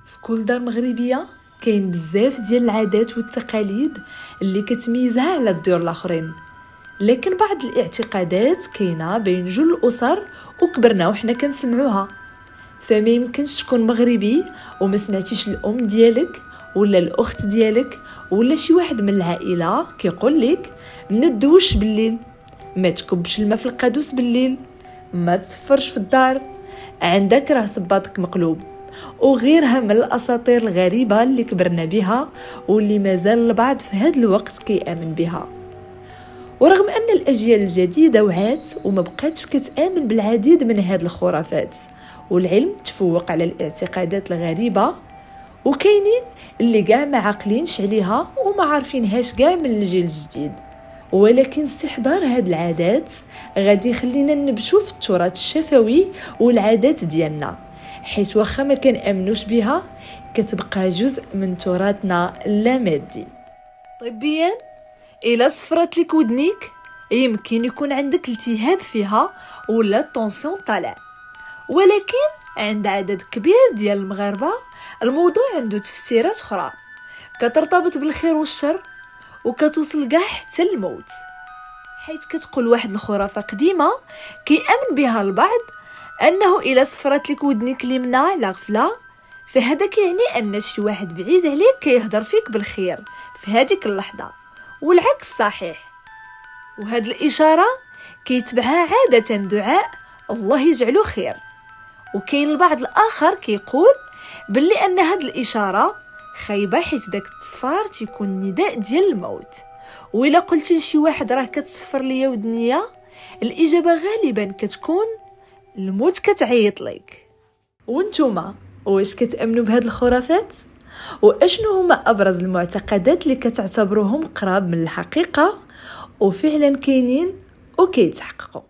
في كل دار مغربيه كاين بزاف ديال العادات والتقاليد اللي كتميزها على الديور الاخرين، لكن بعض الاعتقادات كاينه بين جل الاسر وكبرنا وحنا كنسمعوها. فما يمكنش تكون مغربي وما سمعتيش الام ديالك ولا الاخت ديالك ولا شي واحد من العائله كيقول لك ما تدوش بالليل، ما تكبش الماء في القادوس بالليل، ما تصفرش في الدار، عندك راه صباطك مقلوب، وغيرها من الاساطير الغريبه اللي كبرنا بها واللي مازال البعض في هذا الوقت كيامن بها. ورغم ان الاجيال الجديده وعات وما بقاتش كتامن بالعديد من هذه الخرافات، والعلم تفوق على الاعتقادات الغريبه، وكاينين اللي كاع ما عاقلينش عليها وما عارفينهاش كاع من الجيل الجديد. ولكن استحضار هاد العادات غادي يخلينا نبشو في التراث الشفوي والعادات ديالنا، حيت واخا ما كنامنوش بها كتبقى جزء من تراثنا اللامادي. طبيا الا صفرت لك ودنيك يمكن يكون عندك التهاب فيها ولا الطونسيون طالع، ولكن عند عدد كبير ديال المغاربه الموضوع عنده تفسيرات اخرى كترتبط بالخير والشر وكتوصل كاع حتى الموت. حيث كتقول واحد الخرافه قديمه كيامن بها البعض انه الا صفرت لك ودنيك اليمنى على غفله فهذا كيعني ان شي واحد بعيد عليك كيهضر فيك بالخير في هذيك اللحظه، والعكس صحيح. وهاد الاشاره كيتبعها عاده دعاء الله يجعله خير. وكاين البعض الاخر كيقول باللي ان هاد الاشاره خايبه حيت داك التصفار تيكون نداء ديال الموت، وإلا قلتي لشي واحد راه كتصفر ليا ودنيا الاجابه غالبا كتكون الموت كتعيط لك. وانتوما واش كتامنوا بهاد الخرافات؟ واشنو هما ابرز المعتقدات اللي كتعتبروهم قراب من الحقيقه وفعلا كاينين وكيتحققوا؟